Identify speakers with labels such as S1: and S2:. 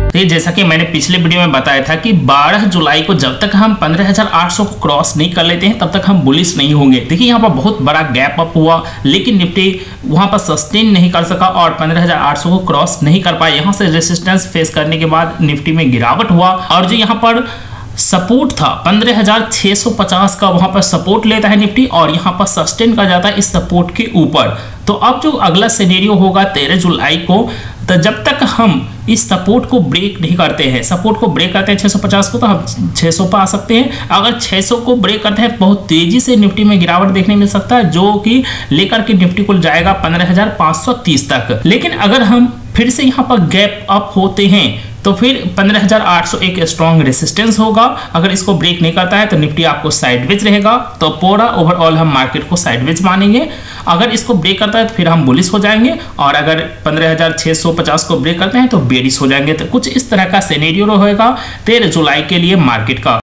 S1: तो जैसा कि मैंने पिछले वीडियो में बताया था कि 12 जुलाई को जब तक हम 15,800 को क्रॉस नहीं कर लेते हैं तब तक हम बुलिश नहीं होंगे। देखिए यहाँ पर बहुत बड़ा गैप अप हुआ, लेकिन निफ्टी वहां पर सस्टेन नहीं कर सका और 15,800 को क्रॉस नहीं कर पाया। यहाँ से रेसिस्टेंस फेस करने के बाद निफ्टी में गिरावट हुआ और जो यहाँ पर सपोर्ट था 15,650 का, वहां पर सपोर्ट लेता है निफ्टी और यहां पर सस्टेन कर जाता है इस सपोर्ट के ऊपर। तो अब जो अगला सिनेरियो होगा 13 जुलाई को, तो जब तक हम इस सपोर्ट को ब्रेक नहीं करते हैं, सपोर्ट को ब्रेक करते हैं 650 को, तो हम 600 पर आ सकते हैं। अगर 600 को ब्रेक करते हैं बहुत तेजी से निफ्टी में गिरावट देखने मिल सकता है, जो कि लेकर के निफ्टी को जाएगा 15,530 तक। लेकिन अगर हम फिर से यहाँ पर गैप अप होते हैं तो फिर 15,800 एक स्ट्रॉन्ग रेसिस्टेंस होगा। अगर इसको ब्रेक नहीं करता है तो निफ्टी आपको साइडवेज रहेगा। तो पूरा ओवरऑल हम मार्केट को साइडवेज मानेंगे। अगर इसको ब्रेक करता है तो फिर हम बुलिश हो जाएंगे और अगर 15,650 को ब्रेक करते हैं तो बेरिश हो जाएंगे। तो कुछ इस तरह का सिनेरियो रहेगा 13 जुलाई के लिए मार्केट का।